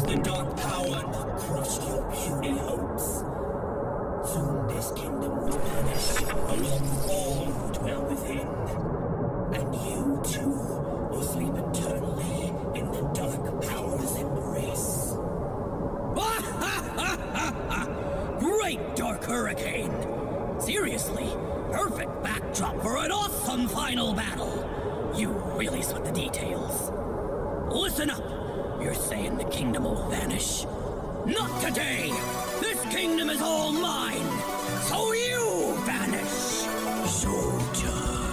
The dark power crushed your puny hopes. Soon this kingdom will vanish, along with all who dwell within. And you, too, will sleep eternally in the dark power's embrace. Great dark hurricane! Seriously, perfect backdrop for an awesome final battle. You really sweat the details. Listen up! You're saying the kingdom will vanish? Not today! This kingdom is all mine! So you vanish! Showtime!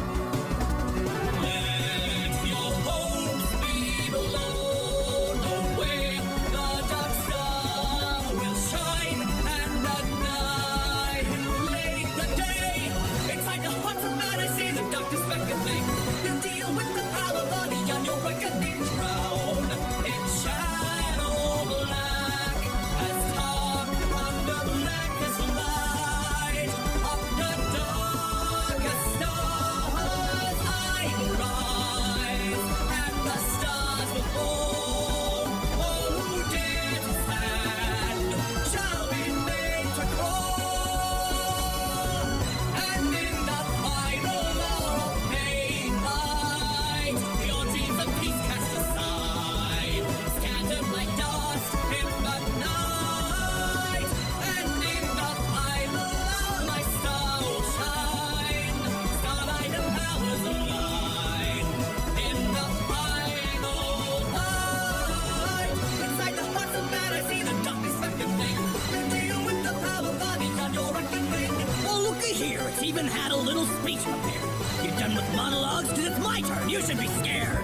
Let your hopes be blown away. The dark star will shine and annihilate the day. Inside the hearts of man I see the darkness beckoning. You deal with the power body on your reckoning crown. It's shadow black as dark under blackest light of the darkest stars. I will rise and the stars will fall. All who dare to stand shall be made to crawl. And in the final hour of pain, light, your dreams of peace cast aside, scattered like dust in the night. And in the final hour, my star will shine, starlight and powers align. In the final light, inside the hearts of man, I see the darkness beckoning. You deal with the power body on your reckoning. Well, looky here, it's even had a little speech prepared. You done with monologues? Cause it's my turn, you should be scared.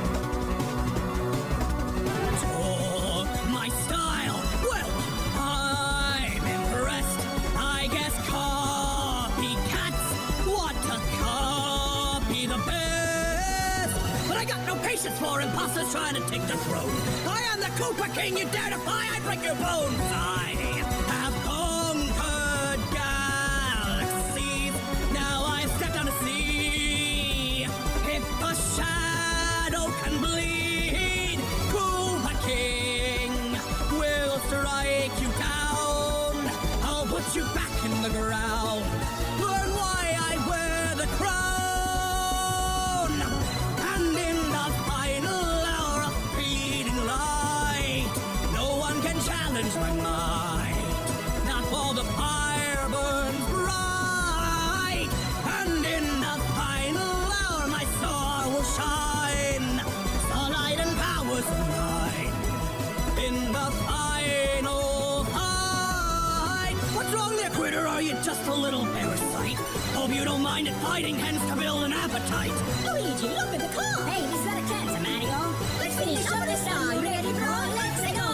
Oh, my style! Well, I'm impressed. I guess copycats want to copy the best. But I got no patience for imposters trying to take the throne. I am the Koopa King, you dare defy, I break your bones. I have conquered galaxies. Now I've stepped on a sea. If a shadow can bleed, Koopa King will strike you down. I'll put you back in the ground. Learn why I wear the crown. And in the final hour of fading light, no one can challenge my might. Not while the fire burns bright. And in the final hour, my star will shine. Starlight and powers of mine. In the final fight. What's wrong there, critter? Are you just a little parasite? Hope you don't mind it fighting hens to build an appetite. Luigi, look at the clock! Hey, this is not a chance, Mario. Let's finish up this song. Ready, bro? Let's go!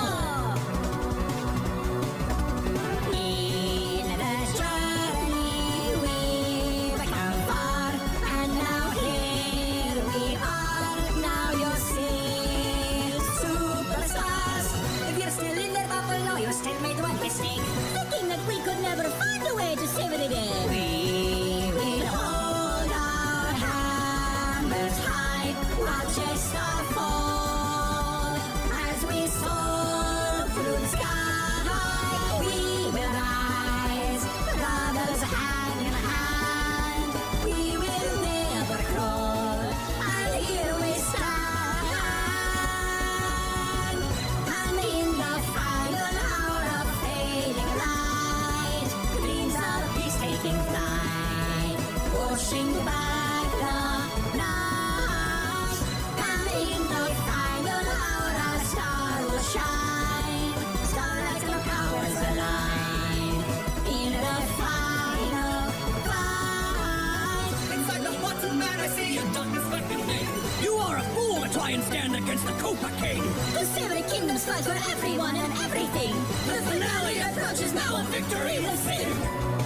In this journey we've come far, and now here we are. Now you'll see superstars. If you're still in there, Buffalo, you still made one mistake, thinking that we could never find a way to save it again. We will hold our hammers high, watch a star fall as we soar through the sky. We will rise, brothers hand in hand. We will never crawl, and here we stand. And in the final hour of fading light, dreams of peace taking flight, washing back the night. And in the final hour, our star will shine, starlight and powers align. In the final fight, Inside the hearts of man, I see your darkness beckoning. You are a fool to try and stand against the Koopa King. the seven kingdoms fight for everyone and everything. The finale approaches, now a victory will sing.